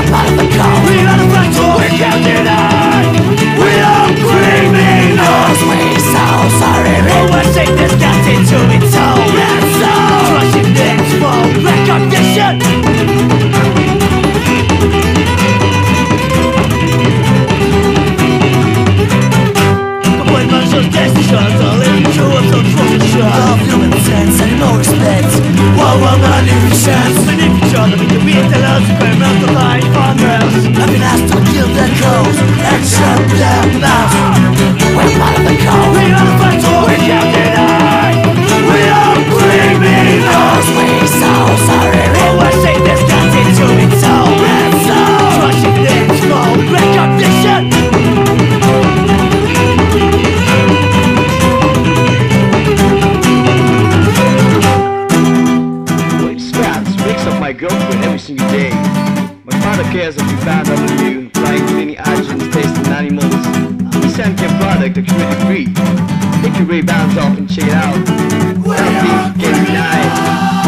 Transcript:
part of the code. We are the fractal. We can't deny. We are criminals. We so sorry. Our sickness got into its own. And so crushing things for recognition. Of human sense and no respect. Our magnificence. Magnificence of the beatles, experiments of life on earth. I've been asked to kill their cause and shut their mouths. We're part of the code. We are the fractal. We can't deny. We are criminals. We so sorry. Our sickness got into its own. And so crushing things for recognition. My girlfriend every single day. My father cares if we found out on you, flying cleaning agents, tasting animals. We send you a product that's really free. Take your Ray-Bans off and check it out. Without being getting denied.